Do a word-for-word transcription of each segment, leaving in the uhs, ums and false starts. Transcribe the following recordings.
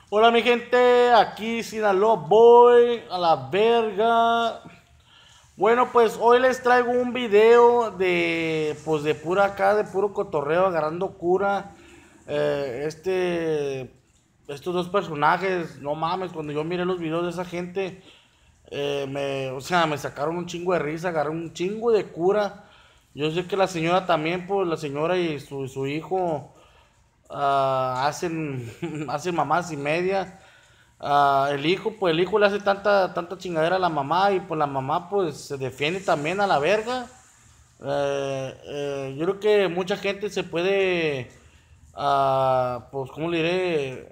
Hola mi gente, aquí Sinaloa Boy, a la verga. Bueno, pues hoy les traigo un video de, pues de pura acá, de puro cotorreo, agarrando cura. Eh, este, estos dos personajes, no mames, cuando yo miré los videos de esa gente, eh, me, o sea, me sacaron un chingo de risa, agarré un chingo de cura. Yo sé que la señora también, pues la señora y su, su hijo ah, hacen, hacen mamás y media. Ah, el hijo, pues el hijo le hace tanta, tanta chingadera a la mamá y pues la mamá pues se defiende también a la verga. Eh, eh, yo creo que mucha gente se puede, ah, pues, ¿cómo le diré?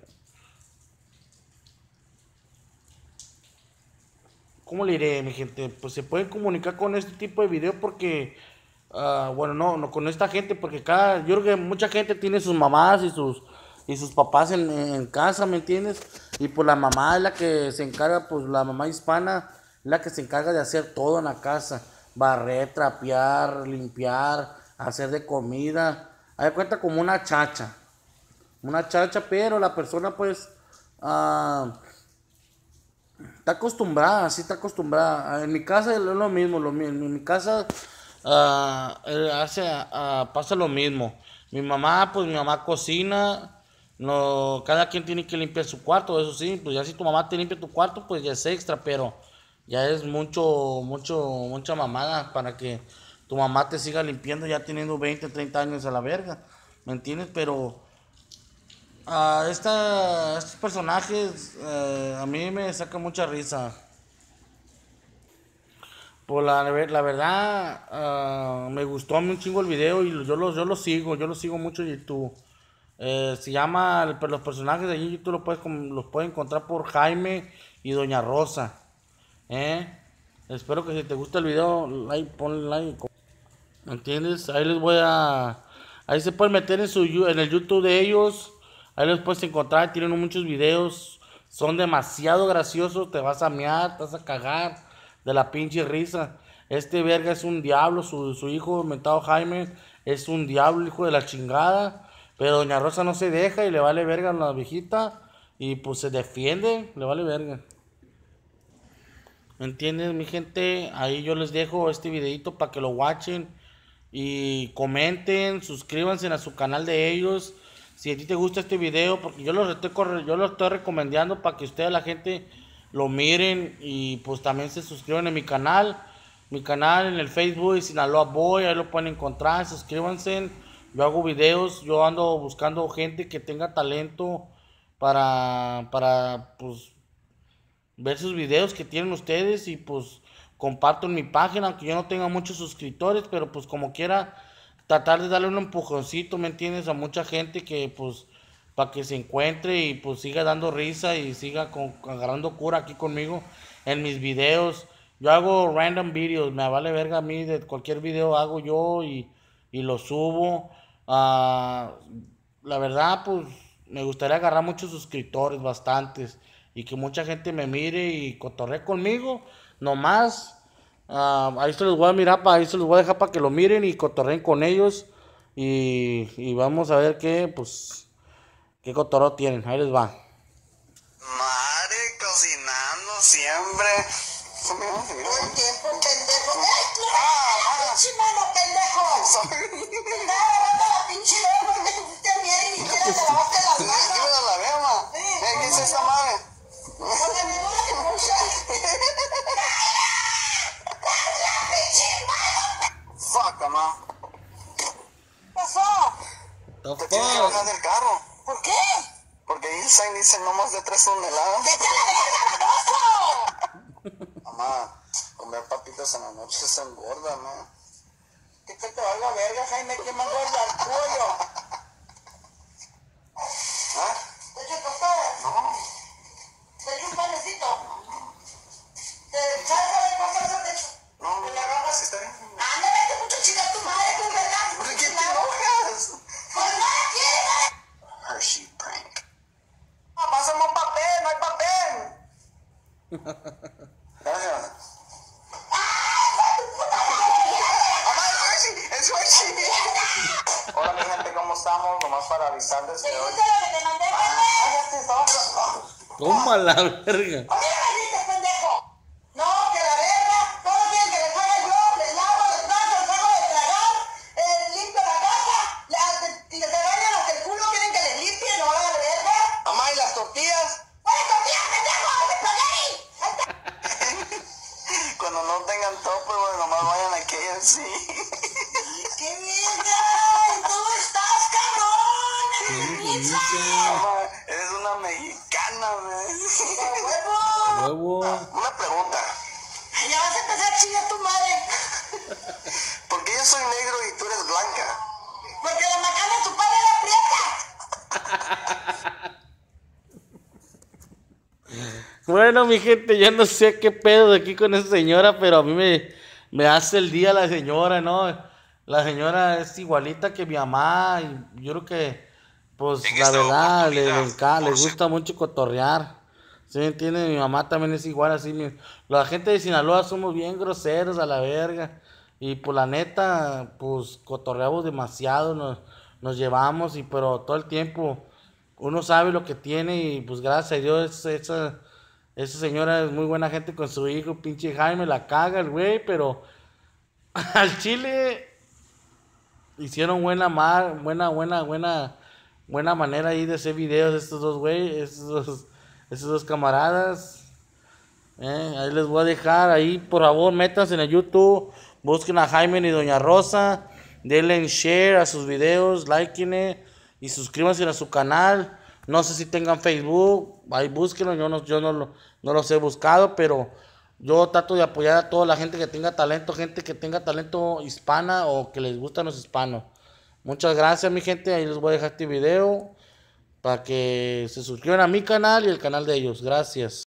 ¿Cómo le diré, mi gente? Pues se pueden comunicar con este tipo de video porque, ah, bueno, no, no con esta gente, porque cada, yo creo que mucha gente tiene sus mamás y sus, y sus papás en, en casa, ¿me entiendes? Y pues la mamá es la que se encarga, pues la mamá hispana es la que se encarga de hacer todo en la casa, barrer, trapear, limpiar, hacer de comida, haz de cuenta como una chacha, una chacha, pero la persona pues, ah, está acostumbrada, sí está acostumbrada. En mi casa es lo mismo, lo mismo. En mi casa ah, eh, hace, ah, pasa lo mismo. Mi mamá, pues mi mamá cocina. No, cada quien tiene que limpiar su cuarto, eso sí. Pues ya si tu mamá te limpia tu cuarto, pues ya es extra, pero ya es mucho, mucho, mucha mamada para que tu mamá te siga limpiando ya teniendo veinte treinta años a la verga. ¿Me entiendes? Pero Ah, esta, estos personajes eh, a mí me saca mucha risa. Por la, ver- la verdad, ah, me gustó a mí un chingo el video y yo lo, yo lo sigo, yo lo sigo mucho en YouTube. Eh, se llama, el- los personajes de allí en YouTube los puedes, com- los puedes encontrar por Jaime y Doña Rosa. ¿eh? Espero que si te gusta el video, like, ponle like. ¿Me entiendes? Ahí les voy a... Ahí se pueden meter en, su, en el YouTube de ellos. Ahí los puedes encontrar. Tienen muchos videos. Son demasiado graciosos. Te vas a mear, te vas a cagar de la pinche risa. Este verga es un diablo. Su, su hijo, mentado Jaime, es un diablo, hijo de la chingada. Pero Doña Rosa no se deja y le vale verga a la viejita. Y pues se defiende, le vale verga. ¿Me entienden, mi gente? Ahí yo les dejo este videito para que lo watchen y comenten, suscríbanse a su canal de ellos. Si a ti te gusta este video, porque yo lo estoy, corre- yo lo estoy recomendando para que ustedes, la gente, lo miren y pues también se suscriban a mi canal. Mi canal en el Facebook es Sinaloa Boy, ahí lo pueden encontrar, suscríbanse. Yo hago videos, yo ando buscando gente que tenga talento para, para pues ver sus videos que tienen ustedes y pues comparto en mi página, aunque yo no tenga muchos suscriptores, pero pues como quiera tratar de darle un empujoncito, ¿me entiendes? A mucha gente que pues para que se encuentre y pues siga dando risa y siga con, agarrando cura aquí conmigo en mis videos. Yo hago random videos, me vale verga a mí, de cualquier video hago yo y, y lo subo. Ah, la verdad, pues me gustaría agarrar muchos suscriptores, bastantes, y que mucha gente me mire y cotorree conmigo, nomás. Ah, ahí se los voy a mirar, pa, ahí se los voy a dejar para que lo miren y cotorreen con ellos. Y, y vamos a ver qué, pues, qué cotorreo tienen. Ahí les va. Madre, cocinando siempre. Todo el tiempo, pendejo. ¡Ay, tú eres pinche mano, pendejo! Te lavaste la pinche mano porque te fuiste a mirar y ni siquiera te lavaste las ¿Qué manos. me la veo, ma? Sí. Eh, ¿Qué es esta madre? Porque me duele que mucha. ¡La pinche mano! Fuck, ma. ¿Qué pasó? The Te tienes que fuck? bajar del carro. ¿Por qué? Porque ahí el sign dice no más de tres toneladas. ¡Vete a la verga, baboso! Mamá, comer papitas en la noche se engorda, ¿no? Que te valga verga, Jaime, que me engorda el pollo. ¿Ah? ¿Te echo café? No. ¿Te echo un panecito? ¿Te salsa de cosas de eso? No, ¿Te la agarras? sí está bien. ¡Anda, vete mucho chinga tu madre, tu verga! ¿Por qué te enojas? ¡Pues no la quieres! Hershey prank. Ah, pásame un papel, no hay papel. Gracias. Mamá, es Hershey, es Hershey. Hola mi gente, ¿cómo estamos? Nomás para avisarles ¿Te que hoy... gusta lo que te mandé, Ah, bebé? cállate, estaba- ¿Cómo a la verga? ¿A mí no me grites, pendejo? No, que la verga. Todo quieren que les haga yo. Les lavo, les plancho, les hago de tragar. Eh, limpio la casa. La, y les regañan hasta el culo. Quieren que les limpie. No hagan la verga. Mamá, ¿y las tortillas? ¡Buenas tortillas, pendejo! ¡Es espagueti! Cuando no tengan tope, güey, nomás vayan a K F C. ¡Qué verga! ¿Cómo estás, cabrón? ¡Eres mi pizza! Mamá, eres una mexicana, güey. ¡A huevo! Huevo. Una pregunta. Ya vas a empezar a chingar a tu madre. ¿Por qué yo soy negro y tú eres blanca? Porque la macana de tu padre era prieta. Bueno, mi gente, yo no sé qué pedo de aquí con esa señora, pero a mí me, me hace el día la señora, ¿no? La señora es igualita que mi mamá y yo creo que, pues, En la esta verdad, le, le, oportunidad, enca- le por si- gusta mucho cotorrear. ¿Sí me entiende? Mi mamá también es igual, así. mi- la gente de Sinaloa somos bien groseros a la verga. Y, pues, la neta, pues, cotorreamos demasiado, nos, nos llevamos, y pero todo el tiempo uno sabe lo que tiene y, pues, gracias a Dios, esa... Esa señora es muy buena gente con su hijo, pinche Jaime, la caga el güey, pero al chile hicieron buena, mar, buena, buena, buena, buena manera ahí de hacer videos estos dos güeyes, estos dos, esos dos camaradas. Eh, ahí les voy a dejar, ahí por favor, métanse en el YouTube, busquen a Jaime y Doña Rosa, denle en share a sus videos, likeen y suscríbanse a su canal. No sé si tengan Facebook, ahí búsquenlo, yo no, yo no, lo- no los he buscado, pero yo trato de apoyar a toda la gente que tenga talento, gente que tenga talento hispana o que les gustan los hispanos. Muchas gracias, mi gente, ahí les voy a dejar este video para que se suscriban a mi canal y el canal de ellos. Gracias.